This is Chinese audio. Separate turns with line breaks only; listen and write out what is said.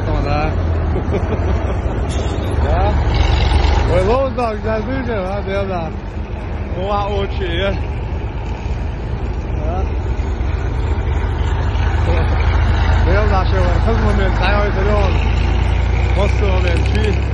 懂的。啊，我老早在水上啊，这样子，我挖我去。啊，这样子学完很后面再要一个了，往10后面去。